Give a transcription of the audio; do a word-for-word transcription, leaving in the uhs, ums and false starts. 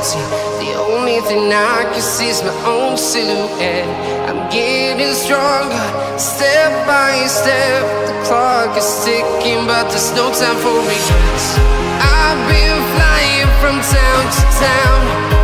see. The only thing I can see is my own silhouette. I'm getting stronger, step by step. The clock is ticking, but there's no time for regrets. I've been flying from town to town,